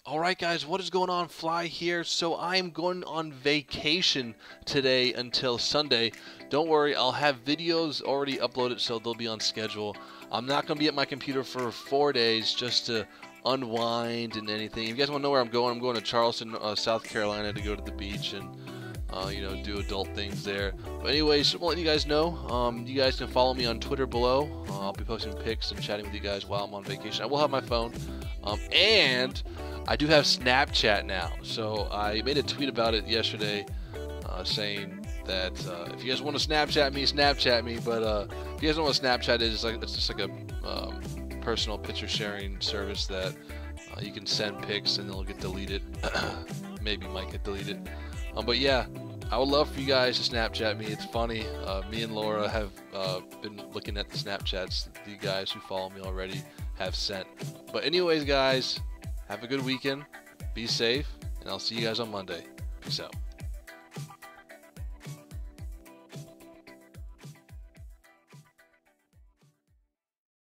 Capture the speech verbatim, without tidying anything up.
Alright guys, what is going on? Fly here. So I am going on vacation today until Sunday. Don't worry, I'll have videos already uploaded so they'll be on schedule. I'm not going to be at my computer for four days just to unwind and anything. If you guys want to know where I'm going, I'm going to Charleston, uh, South Carolina to go to the beach and uh, you know, do adult things there. But anyways, I'm letting you guys know. Um, you guys can follow me on Twitter below. Uh, I'll be posting pics and chatting with you guys while I'm on vacation. I will have my phone. Um, and I do have Snapchat now, so I made a tweet about it yesterday, uh, saying that uh, if you guys want to Snapchat me, Snapchat me. But uh, if you guys don't know what Snapchat is, it's like it's just like a um, personal picture sharing service that uh, you can send pics and they'll get deleted. Maybe might get deleted. Um, but yeah, I would love for you guys to Snapchat me. It's funny. Uh, me and Laura have uh, been looking at the Snapchats that you guys who follow me already have sent. But anyways, guys. Have a good weekend, be safe, and I'll see you guys on Monday. Peace out.